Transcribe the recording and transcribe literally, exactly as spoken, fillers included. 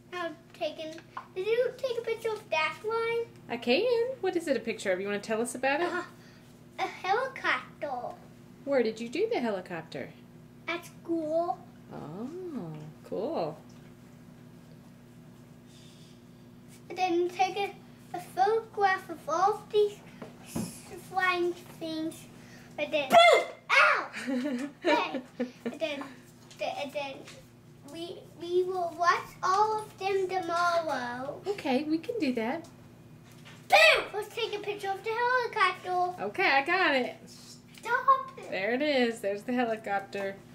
I've taken. Did you take a picture of that one? I can. What is it a picture of? You want to tell us about it? Uh, a helicopter. Where did you do the helicopter? At school. Oh, cool. And then take a, a photograph of all of these flying things. But then, ow! Okay. And then, and then we we will watch all of them tomorrow. Okay, we can do that. Boom! Let's take a picture of the helicopter. Okay, I got it. Stop it. There it is. There's the helicopter.